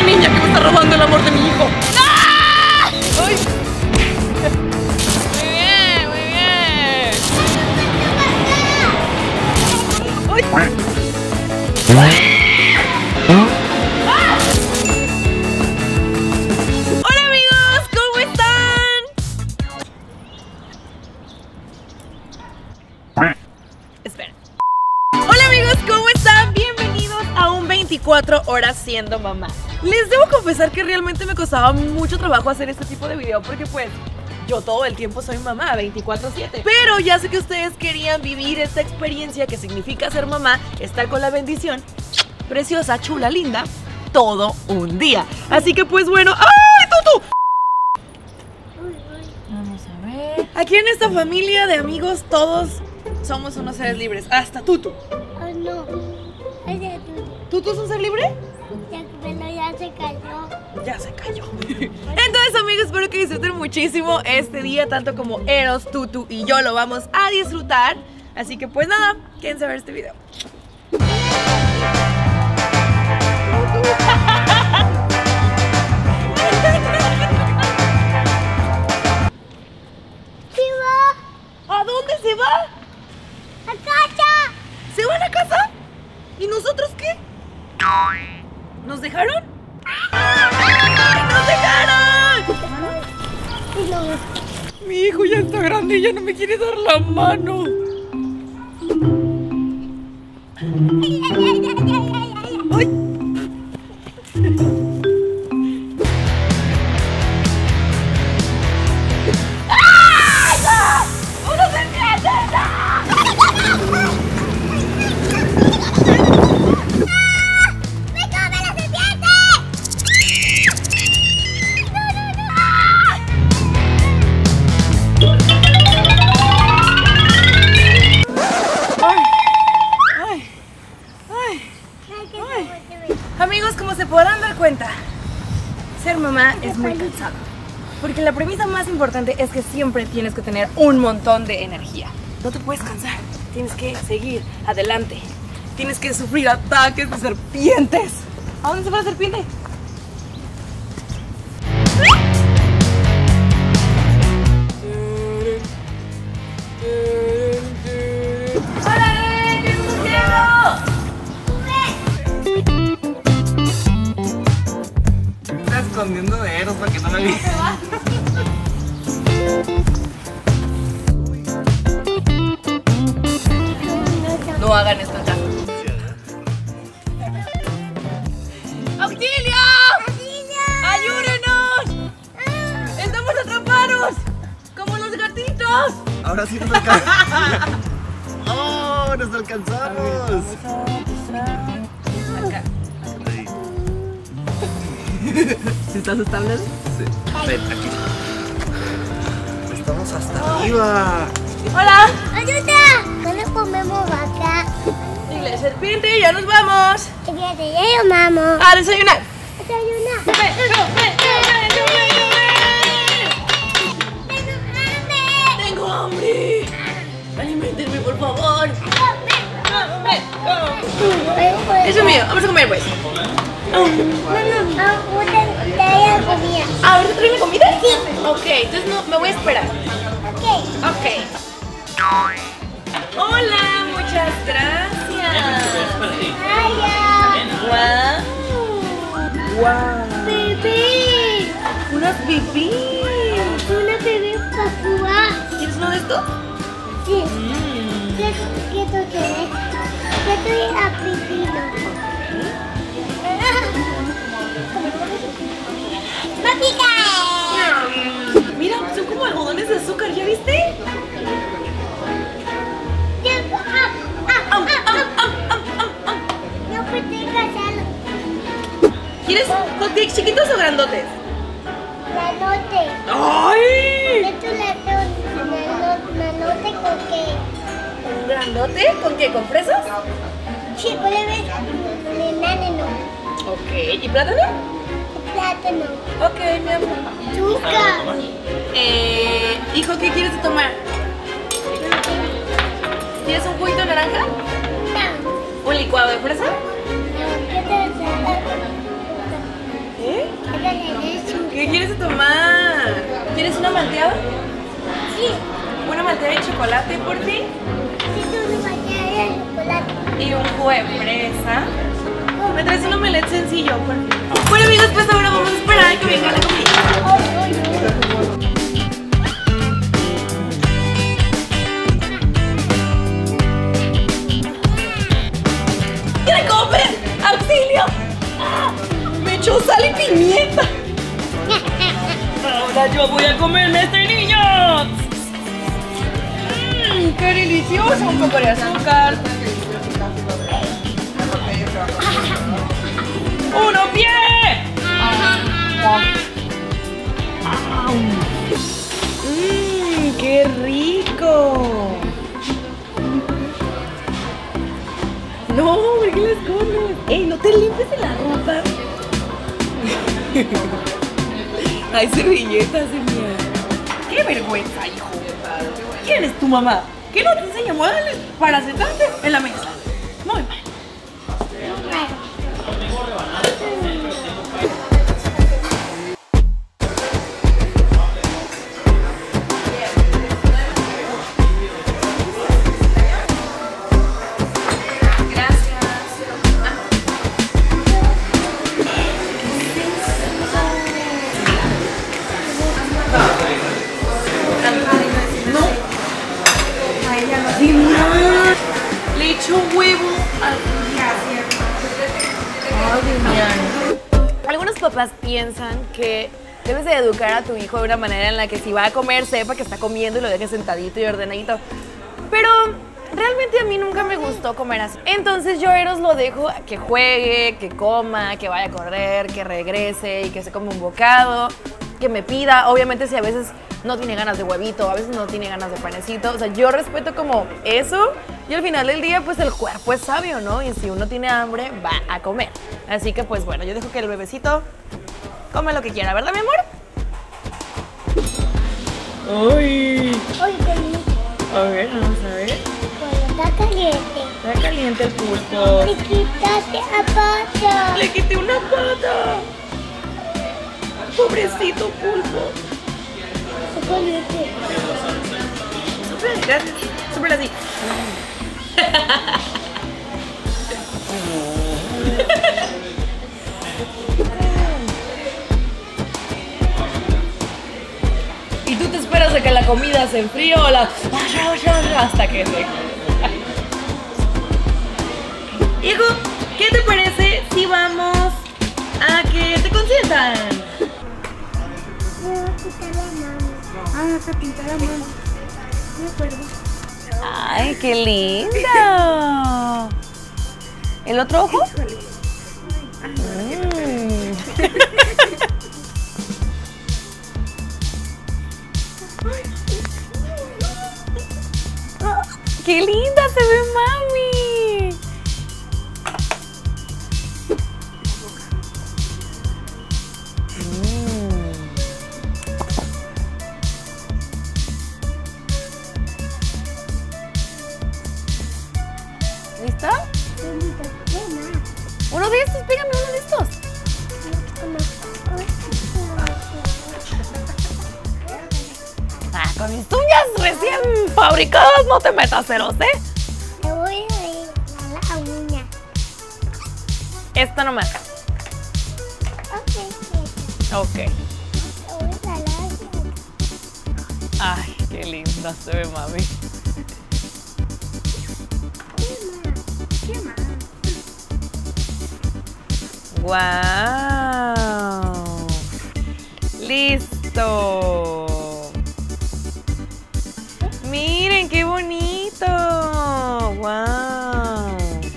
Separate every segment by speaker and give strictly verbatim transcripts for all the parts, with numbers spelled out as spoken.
Speaker 1: esta niña que me está robando el amor de mi hijo. ¡Ah! ¡Ay! Muy bien, muy bien. ¡Ay! Hola amigos, ¿cómo están? Esperen. Hola amigos, ¿cómo están? Bienvenidos a un veinticuatro horas siendo mamá. Les debo confesar que realmente me costaba mucho trabajo hacer este tipo de video porque pues yo todo el tiempo soy mamá, veinticuatro siete. Pero ya sé que ustedes querían vivir esta experiencia que significa ser mamá, estar con la bendición preciosa, chula, linda, todo un día. Así que pues bueno, ¡ay, Tutu! Vamos a ver. Aquí en esta familia de amigos todos somos unos seres libres, hasta Tutu.
Speaker 2: Oh no, ese es Tutu.
Speaker 1: ¿Tutu es un ser libre?
Speaker 2: Ya, pero ya se cayó.
Speaker 1: Ya se cayó. Entonces amigos, espero que disfruten muchísimo este día, tanto como Eros, Tutu y yo lo vamos a disfrutar. Así que pues nada, quédense a ver este video.
Speaker 2: ¿Sí va?
Speaker 1: ¿A dónde se va?
Speaker 2: ¡A casa!
Speaker 1: ¿Se van a casa? ¿Y nosotros qué? ¿Nos dejaron? ¡Ay, nos dejaron!
Speaker 2: No.
Speaker 1: Mi hijo ya está grande y ya no me quiere dar la mano.
Speaker 2: Ay, ay, ay, ay, ay, ay, ay.
Speaker 1: ¡Ay! Amigos, como se podrán dar cuenta, ser mamá es muy cansado. Porque la premisa más importante es que siempre tienes que tener un montón de energía. No te puedes cansar, tienes que seguir adelante. Tienes que sufrir ataques de serpientes. ¿A dónde se va la serpiente? ¡Hola! ¿Qué estás haciendo?
Speaker 3: Escondiendo de Eros para que no me vea.
Speaker 1: No hagan esto en casa. ¡Auxilio! ¡Ayúdenos! ¡Estamos atrapados! ¡Como los gatitos!
Speaker 3: Ahora sí nos alcanzamos. ¡Oh! ¡Nos alcanzamos!
Speaker 1: Acá.
Speaker 3: Ahí.
Speaker 1: ¿Sí estás estable?
Speaker 3: Sí. Ven, aquí. Estamos hasta arriba.
Speaker 1: ¡Hola!
Speaker 2: ¡Ayuda! No le comemos vaca.
Speaker 1: Dile, serpiente, ya nos vamos.
Speaker 2: Fíjate, ya llamamos.
Speaker 1: A desayunar.
Speaker 2: Desayuna.
Speaker 1: ¡Ven, ven, ven, ven! ¡Tengo hambre! ¡Aliméntenme, por favor! Eso es mío, vamos a comer pues.
Speaker 2: No, no, ahorita te haya comida.
Speaker 1: ¿Ah, ahorita traen la comida? Sí. Ok, entonces no, me voy a esperar.
Speaker 2: Ok.
Speaker 1: Ok. Hola, muchas gracias.
Speaker 2: Vaya.
Speaker 1: Wow. Wow.
Speaker 2: Bebé.
Speaker 1: Unas pipí.
Speaker 2: Una bebé papúa.
Speaker 1: ¿Quieres uno de estos?
Speaker 2: Sí.
Speaker 1: Mm.
Speaker 2: ¿Qué qué tú quieres? ¿Qué tú quieres a pipino? ¡Va a picar!
Speaker 1: Mira, son como algodones de azúcar, ¿ya viste? Am, am, am, am, am, am.
Speaker 2: No puedes casarlo.
Speaker 1: ¿Quieres hotcakes chiquitos o grandotes?
Speaker 2: Nanote.
Speaker 1: ¡Ay!
Speaker 2: Esto es nanote con qué.
Speaker 1: ¿Un grandote? ¿Con qué? ¿Con fresas?
Speaker 2: Sí, puede ver. Banano.
Speaker 1: Ok, ¿y plátano?
Speaker 2: Plátano.
Speaker 1: Ok, mi amor.
Speaker 2: Azúcar.
Speaker 1: Eh, hijo, ¿qué quieres de tomar? ¿Quieres un juguito de naranja?
Speaker 2: No.
Speaker 1: ¿Un licuado de fresa?
Speaker 2: No, ¿qué te gusta?
Speaker 1: ¿Qué quieres tomar? ¿Quieres una malteada?
Speaker 2: Sí.
Speaker 1: ¿Una malteada de chocolate por fin?
Speaker 2: Sí, tú una malteada de chocolate.
Speaker 1: Y un jugo de fresa. Me traes un omelette sencillo, por fin. Bueno amigos, pues ahora vamos a esperar a que venga la comida.
Speaker 2: Ay, ay, ay.
Speaker 1: ¡Quiere comer! ¡Auxilio! ¡Ah! ¡Me echó sal y pimienta! Ahora yo voy a comerme este niño. Mmm, ¡qué delicioso! Un poco de azúcar. ¡Uno pie! Mmm, ¡qué rico! No, ¿por qué las comes? ¡Ey, no te limpies de la ropa! Hay servilletas, señor. ¡Qué vergüenza, hijo! ¿Quién es tu mamá? ¿Qué no te enseña modales para sentarte en la mesa? Muy mal. Le echo huevo al Algunos papás piensan que debes de educar a tu hijo de una manera en la que si va a comer sepa que está comiendo y lo deje sentadito y ordenadito. Pero realmente a mí nunca me gustó comer así. Entonces yo a Eros lo dejo que juegue, que coma, que vaya a correr, que regrese y que se coma un bocado, que me pida. Obviamente si a veces no tiene ganas de huevito, a veces no tiene ganas de panecito. O sea, yo respeto como eso y al final del día pues el cuerpo es sabio, ¿no? Y si uno tiene hambre, va a comer. Así que pues bueno, yo dejo que el bebecito come lo que quiera, ¿verdad, mi amor? ¡Ay!
Speaker 2: Oye, Penny,
Speaker 1: A ver, vamos a ver.
Speaker 2: cuando está caliente,
Speaker 1: Está caliente el pulpo.
Speaker 2: le quitaste a pata.
Speaker 1: Le quité una pata. Pobrecito pulpo.
Speaker 2: Está caliente.
Speaker 1: Súper, gracias. Súper así. Y tú te esperas a que la comida se enfríe o la... hasta que se... Hijo, ¿qué te parece si vamos a que te consientan?
Speaker 2: Me voy a quitar la mano. Ah, vas a pintar la mano. Me acuerdo.
Speaker 1: ¡Ay, qué lindo! ¿El otro ojo? Mm. ¡Qué linda se ve, mami! Mm. ¿Lista? Uno de estos, pégame uno de estos. Ah, con mis uñas recién fabricadas no te metas, Eros, ¿eh?
Speaker 2: Te voy a ir a la uña.
Speaker 1: Esta nomás.
Speaker 2: Ok,
Speaker 1: Ok.
Speaker 2: te voy a jalar.
Speaker 1: Ay, qué linda se ve, mami.
Speaker 2: ¿Qué más?
Speaker 1: ¡Wow! ¡Listo! ¡Miren qué bonito! ¡Wow!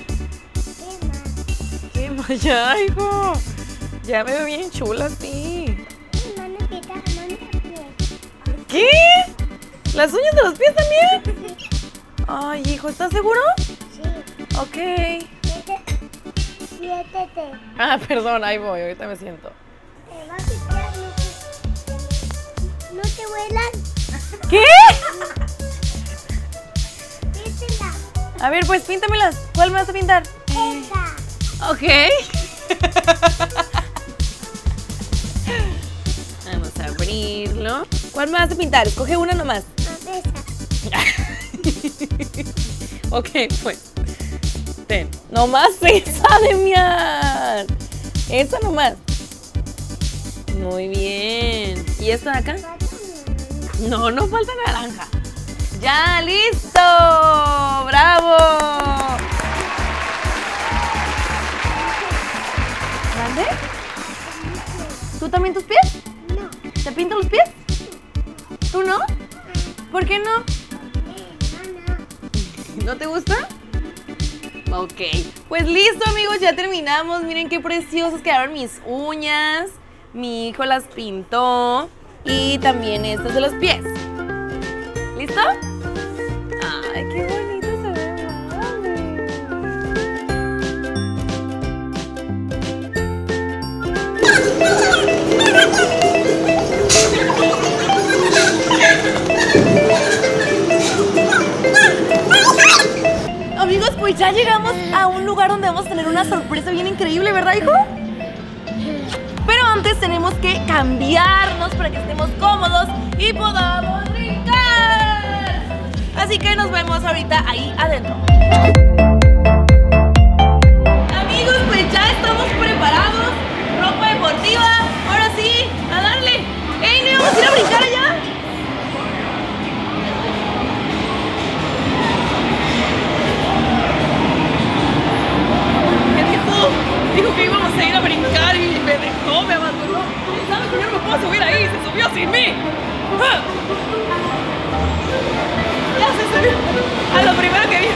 Speaker 2: ¿Qué más?
Speaker 1: ¡Qué más ya, hijo! Ya me veo bien chula así.
Speaker 2: Mano, quita, mano, pie.
Speaker 1: ¿Qué? ¿Las uñas de los pies también? Ay, hijo, ¿estás seguro?
Speaker 2: Sí.
Speaker 1: Ok.
Speaker 2: Siéntete. Siéntete.
Speaker 1: Ah, perdón, ahí voy, ahorita me siento.
Speaker 2: Te va a quitar, no te, no te vuelan.
Speaker 1: ¿Qué?
Speaker 2: Píntela.
Speaker 1: A ver, pues píntamelas. ¿Cuál me vas a pintar?
Speaker 2: Esa.
Speaker 1: Ok. ¿Cuál me vas a pintar? Escoge una nomás.
Speaker 2: Esa.
Speaker 1: Ok, pues. Ten. Nomás esa, Demian. Esa nomás. Muy bien. ¿Y esta de acá? No, no falta naranja. ¡Ya, listo! ¡Bravo! ¿Grande? ¿Tú también tus pies?
Speaker 2: No.
Speaker 1: ¿Te pintan los pies? ¿Tú no? ¿Por qué no? ¿No te gusta? Ok. Pues listo, amigos, ya terminamos. Miren qué preciosas quedaron mis uñas. Mi hijo las pintó. Y también estas de los pies. ¿Listo? Ay, qué bonito se ve, mami. Amigos, pues ya llegamos a un lugar donde vamos a tener una sorpresa bien increíble, ¿verdad, hijo? Pero antes tenemos que cambiarnos para que estemos cómodos y podamos brincar. Así que nos vemos ahorita ahí adentro. Amigos, pues ya estamos preparados. Ropa deportiva. Ahora sí, a darle. ¡Ey, no íbamos a ir a brincar allá! ¿Qué dijo? Dijo que íbamos a ir a brincar y me dejó, me abandonó. ¿Sabes que yo no me puedo subir ahí? Se subió sin mí. ¡Ah! Ya se subió. A lo primero que vi.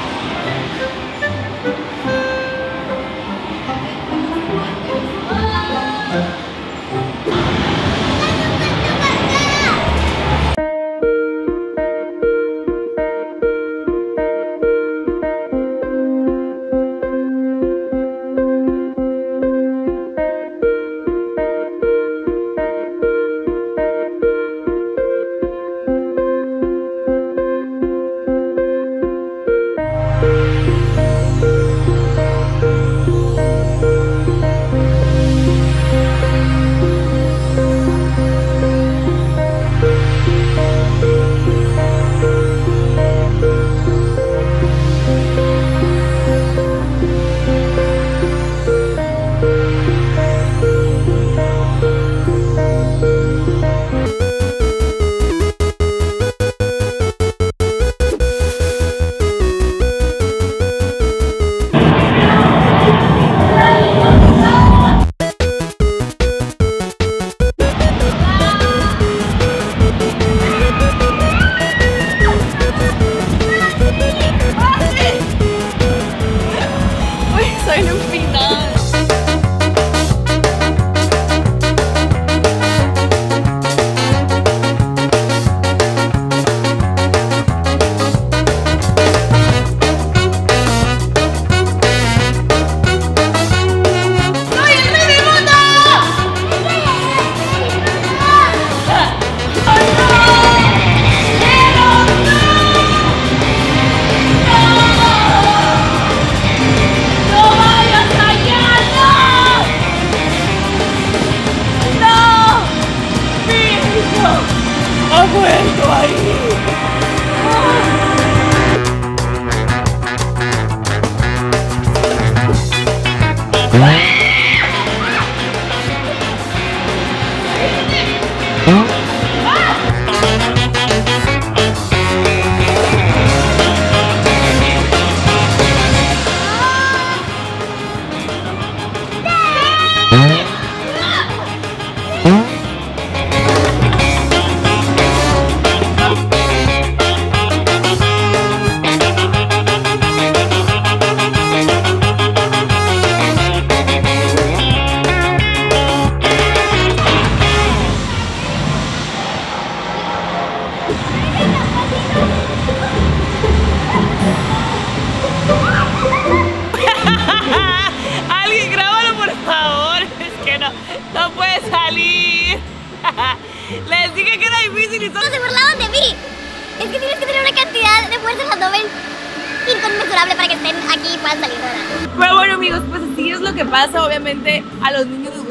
Speaker 4: Les dije que era difícil y todos se burlaban de mí. Es que tienes que tener una cantidad de fuerza en el abdomen inconmensurable para que estén aquí y puedan salir rodando.
Speaker 1: Pero bueno, amigos, pues así es lo que pasa. Obviamente a los niños les gusta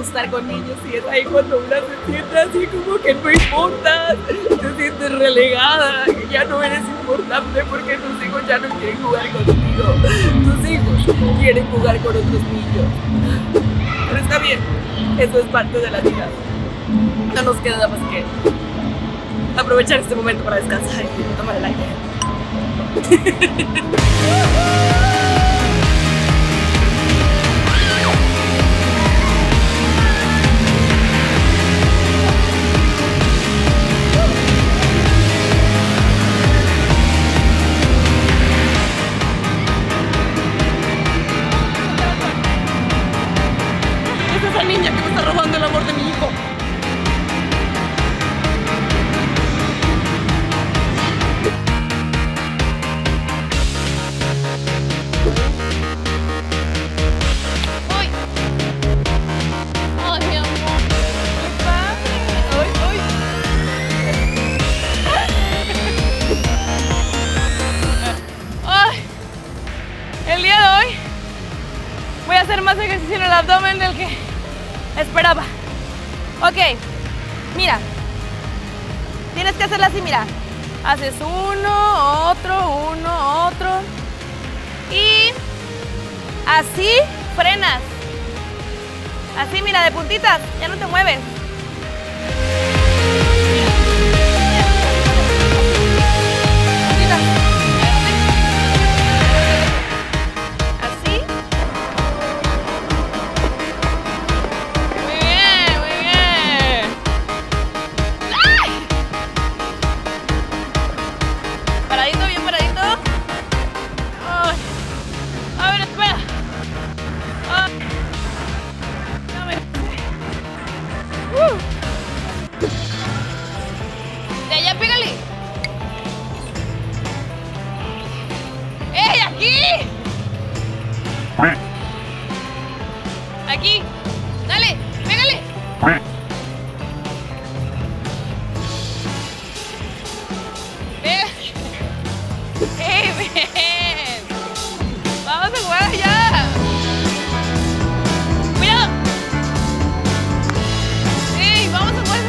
Speaker 1: acostar con niños y es ahí cuando una se siente así como que no importa, te sientes relegada, que ya no eres importante porque tus hijos ya no quieren jugar contigo, tus hijos quieren jugar con otros niños. Pero está bien, eso es parte de la vida. No nos queda más que aprovechar este momento para descansar y tomar el aire. Es esa niña que me está robando el amor de mi hijo. Más ejercicio en el abdomen del que esperaba. Ok, mira, tienes que hacerla así, mira. Haces uno, otro, uno, otro y así frenas. Así, mira, de puntitas, ya no te mueves. De allá, pégale. ¡Ey, aquí! Aquí. Dale, pégale. Pégale. ¡Ey, ven! Vamos a jugar allá. Cuidado. ¡Ey, vamos a jugar!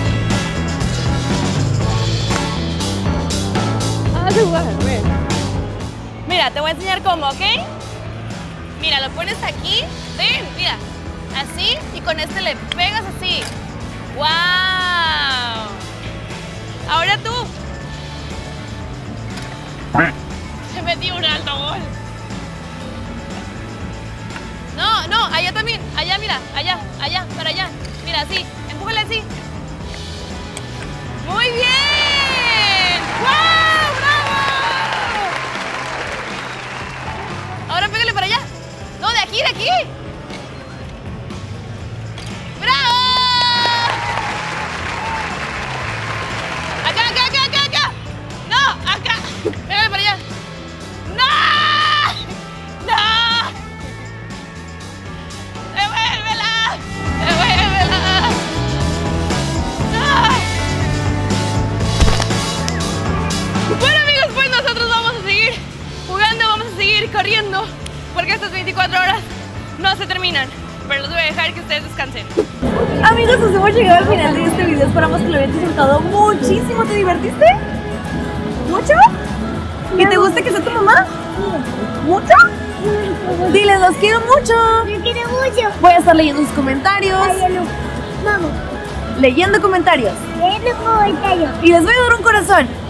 Speaker 1: Vamos a jugar, ven. Mira, te voy a enseñar cómo, ¿ok? Mira, lo pones aquí. Ven, mira. Así, y con este le pegas así. ¡Wow! Ahora tú. Se metió un alto gol. No, no, allá también. Allá, mira, allá, allá, para allá. Mira, así, empújale así. ¡Muy bien! ¡Wow! ¡Bravo! Ahora pégale para allá. No, de aquí, de aquí. ¡Bravo! Acá, acá, acá, acá, acá. No, acá. Pégale para allá. ¡No! ¡No! ¡Devuélvela! ¡Devuélvela! ¡No! Bueno, amigos, pues nosotros vamos a seguir jugando, vamos a seguir corriendo, porque estas veinticuatro horas no se terminan. Pero los voy a dejar que ustedes descansen.
Speaker 2: Amigos, nos hemos llegado al final de este video. Esperamos que lo hayas disfrutado muchísimo. ¿Te divertiste? ¿Mucho? ¿Y te gusta que sea tu mamá? ¿Mucho? Diles, los quiero mucho.
Speaker 4: Los quiero mucho.
Speaker 2: Voy a estar leyendo sus comentarios.
Speaker 4: Vamos.
Speaker 2: Leyendo comentarios.
Speaker 4: Leyendo comentarios.
Speaker 2: Y les voy a dar un corazón.